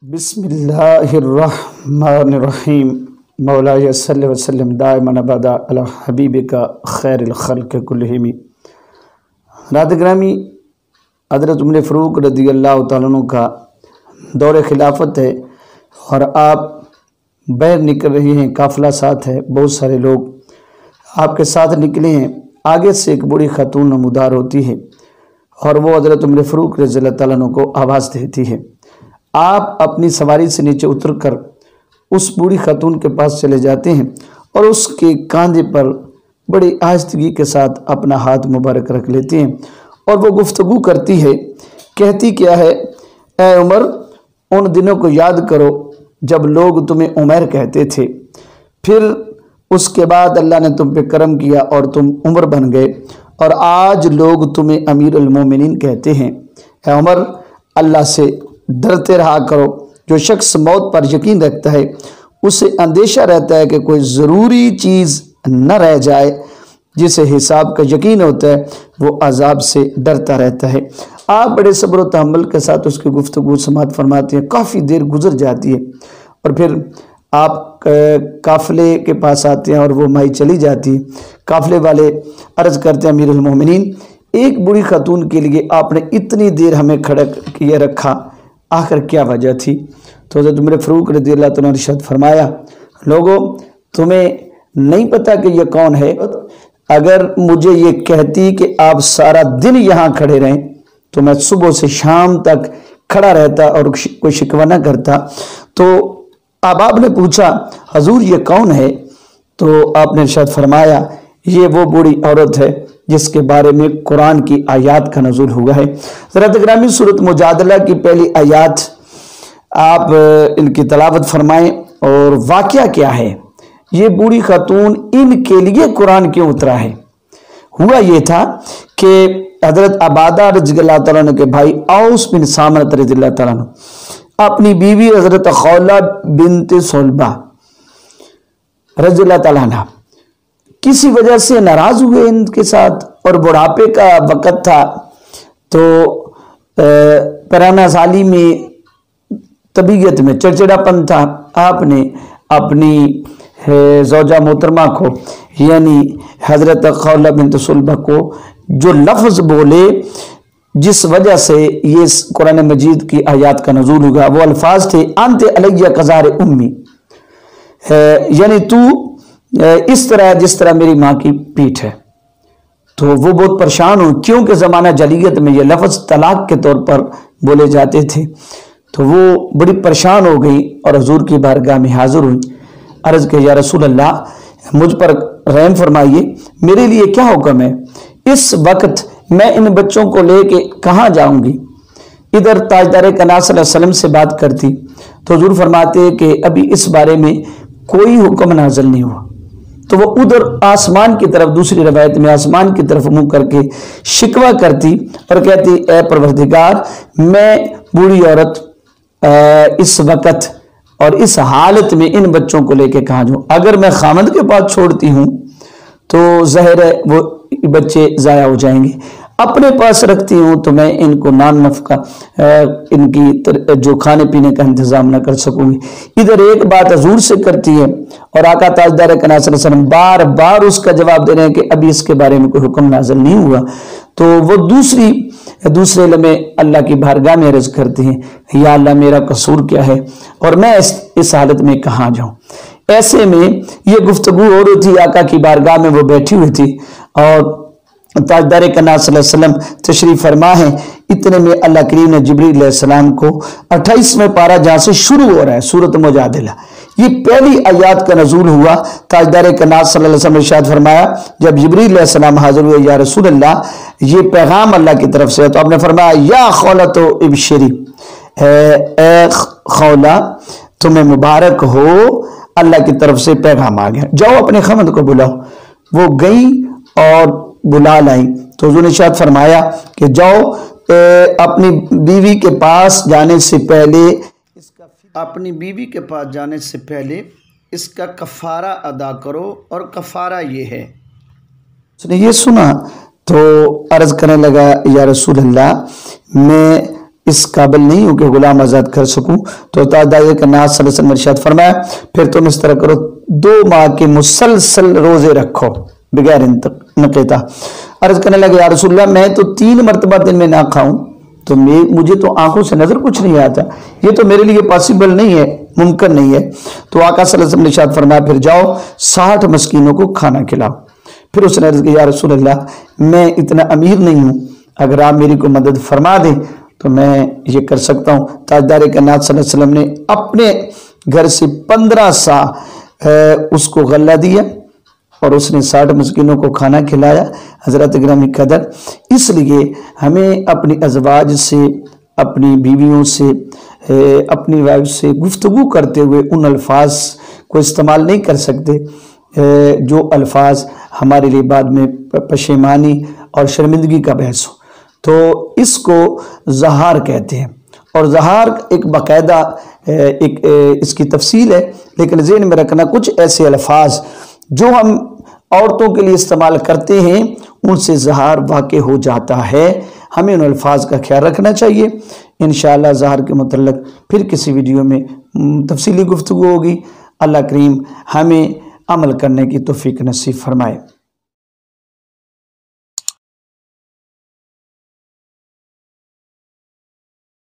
बिस्मिल्लाहिर्रहमानिर्रहीम मौलाया सल्लि वसल्लम दाइमन अबदा अला हबीबिका खैरिल खल्क़ि कुल्लिहिम। रात ग्रामी हज़रत उमर फ़ारूक रज़ियल्लाहु तआला अन्हु का दौर खिलाफत है और आप बैर निकल रही हैं, काफ़िला साथ है, बहुत सारे लोग आपके साथ निकले हैं। आगे से एक बूढ़ी खातून नमूदार होती है और वो हज़रत उमर फ़ारूक रज़ियल्लाहु तआला अन्हु को आवाज़ देती है। आप अपनी सवारी से नीचे उतरकर उस बूढ़ी खातून के पास चले जाते हैं और उसके कंधे पर बड़ी आहिस्तगी के साथ अपना हाथ मुबारक रख लेते हैं और वो गुफ्तगू करती है। कहती क्या है, ए उमर, उन दिनों को याद करो जब लोग तुम्हें उमर कहते थे, फिर उसके बाद अल्लाह ने तुम पे करम किया और तुम उमर बन गए और आज लोग तुम्हें अमीरुल मोमिनीन कहते हैं। ए उमर, अल्लाह से डरते रहा करो। जो शख्स मौत पर यकीन रखता है उसे अंदेशा रहता है कि कोई ज़रूरी चीज़ न रह जाए। जिसे हिसाब का यकीन होता है वो अजाब से डरता रहता है। आप बड़े सब्र व तहम्मुल के साथ उसकी गुफ्तगू समाअत फरमाते हैं। काफ़ी देर गुजर जाती है और फिर आप काफ़िले के पास आते हैं और वो माई चली जाती है। काफ़िले वाले अर्ज़ करते हैं, अमीरुल मोमिनीन, एक बूढ़ी खातून के लिए आपने इतनी देर हमें खड़ा किए रखा, आखिर क्या वजह थी? तो हज़रत उमर फ़ारूक रज़ियल्लाहु तआला अन्हु ने इरशाद फरमाया, लोगों, तुम्हें नहीं पता कि ये कौन है? अगर मुझे ये कहती कि आप सारा दिन यहाँ खड़े रहें तो मैं सुबह से शाम तक खड़ा रहता और कोई शिकवा न करता। तो अब आपने पूछा, हजूर ये कौन है? तो आपने इरशाद फरमाया, ये वो बूढ़ी औरत है जिसके बारे में कुरान की आयत का नज़ूल हुआ है। ज़रा ग्रामी सूरत मुजादला की पहली आयत आप इनकी तलावत फरमाएं और वाक़या क्या है, ये बूढ़ी खातून इनके लिए कुरान क्यों उतरा है। हुआ ये था कि हज़रत अबादा रज़ियल्लाहु तआला अन्हु के भाई औस बिन सामत रज़ियल्लाहु तआला अन्हु अपनी बीवी हज़रत खौला बिन्त सुलबा रज़ियल्लाहु तआला अन्हा किसी वजह से नाराज हुए इनके साथ और बुढ़ापे का वक़्त था। तो पराना साली में तबीयत में चिड़चिड़ापन था। आपने अपनी ज़ौजा मोहतरमा को यानी हज़रत खौला बिन्त सुलबा को जो लफ्ज़ बोले जिस वजह से ये कुरान मजीद की आयत का नज़ूल हुआ, वो अल्फाज थे, अंत अलैया कज़ार उम्मी, यानी तू इस तरह जिस तरह मेरी माँ की पीठ है। तो वो बहुत परेशान हुई क्योंकि ज़माना जलीयत में ये लफ्ज़ तलाक के तौर पर बोले जाते थे। तो वो बड़ी परेशान हो गई और हुजूर की बारगाह में हाजिर हुई। अर्ज़ के, या रसूल अल्लाह, मुझ पर रहम फरमाइए, मेरे लिए क्या हुक्म है? इस वक्त मैं इन बच्चों को लेके कहाँ जाऊँगी? इधर ताजदार कायनात सल्लल्लाहु अलैहि वसल्लम से बात करती तो हुजूर फरमाते कि अभी इस बारे में कोई हुक्म नाज़िल नहीं हुआ। तो वो उधर आसमान की तरफ, दूसरी रवायत में आसमान की तरफ मुंह करके शिकवा करती और कहती, ए परवरदिगार, मैं बूढ़ी औरत इस वक़्त और इस हालत में इन बच्चों को लेके कहाँ जाऊँ? अगर मैं खामद के पास छोड़ती हूँ तो ज़ाहिर है वो बच्चे ज़ाया हो जाएंगे, अपने पास रखती हूँ तो मैं इनको नान नफ़का इनकी जो खाने पीने का इंतज़ाम न कर सकूँगी। इधर एक बात हजूर से करती है और आका ताजदार कायनात सल्लल्लाहु अलैहि वसल्लम बार बार उसका जवाब दे रहे हैं कि अभी इसके बारे में कोई हुक्म नाज़िल नहीं हुआ। तो वो दूसरे लम्हे अल्लाह की बारगाह में अर्ज़ करते हैं, या अल्लाह, मेरा कसूर क्या है और मैं इस हालत में कहाँ जाऊँ? ऐसे में ये गुफ्तगू हो रही थी, आका की बारगाह में वो बैठी हुई थी और ताजदार कायनात सल्लल्लाहु अलैहि वसल्लम तशरीफ फरमा है। इतने में अल्लाह करीम ने जिब्रील अलैहिस्सलाम को 28वें पारा जहाँ से शुरू हो रहा है सूरत मुजादिला, ये पहली आयत का नज़ूल हुआ। ताजदार कायनात सल्लल्लाहु अलैहि वसल्लम ने इरशाद फरमाया, जब जिब्रील अलैहिस्सलाम हाजिर हुए, या रसूल अल्लाह, ये पैगाम अल्लाह की तरफ से है। तो आपने फरमाया, या खौला तो इबशरी, ए खौला, तुम्हें मुबारक हो, अल्लाह की तरफ से पैगाम आ गया, जाओ अपने खमद को बुलाओ। वो गई और बुला लाई। तो हुजूर ने इरशाद फरमाया कि जाओ अपनी बीवी के पास जाने से पहले इसका कफ़ारा अदा करो और कफ़ारा ये है। उसने ये सुना तो अर्ज़ करने लगा, या रसूल अल्लाह, मैं اس قابل نہیں ہوں کہ غلام آزاد کر سکوں، تو تاجدار کائنات صلی اللہ علیہ وسلم نے ارشاد فرمایا پھر تم اس طرح کرو، 2 ماہ کے مسلسل روزے رکھو بغیر انقطاع۔ عرض کرنے لگے یا رسول اللہ میں تو 3 مرتبہ دن میں نہ کھاؤں تو مجھے تو آنکھوں سے نظر کچھ نہیں آتا، یہ تو میرے لیے پاسبل نہیں ہے، ممکن نہیں ہے۔ تو آقا صلی اللہ علیہ وسلم نے ارشاد فرمایا پھر جاؤ 60 مسکینوں کو کھانا کھلاؤ۔ پھر اس نے عرض کیا یا رسول اللہ میں اتنا امیر نہیں ہوں، اگر آپ میری کو مدد فرما دیں تو میں یہ کر سکتا ہوں۔ تاجدار کائنات صلی اللہ علیہ وسلم نے اپنے گھر سے 15 سا اس کو غلہ دیا اور اس نے 60 مسکینوں کو کھانا کھلایا۔ حضرت گرامی قدر، اس لیے ہمیں اپنی ازواج سے، اپنی بیویوں سے، اپنی وائف سے گفتگو کرتے ہوئے ان الفاظ کو استعمال نہیں کر سکتے جو الفاظ ہمارے لیے بعد میں پشیمانی اور شرمندگی کا باعث ہو۔ تو اس کو زہار کہتے ہیں، اور زہار ایک باقاعدہ اس کی تفصیل ہے، لیکن ذہن میں رکھنا کچھ ایسے الفاظ جو ہم عورتوں کے لیے استعمال کرتے ہیں ان سے زہار واقع ہو جاتا ہے، ہمیں ان الفاظ کا خیال رکھنا چاہیے۔ انشاءاللہ زہار کے متعلق پھر کسی ویڈیو میں تفصیلی گفتگو ہوگی۔ اللہ کریم ہمیں عمل کرنے کی توفیق نصیب فرمائے۔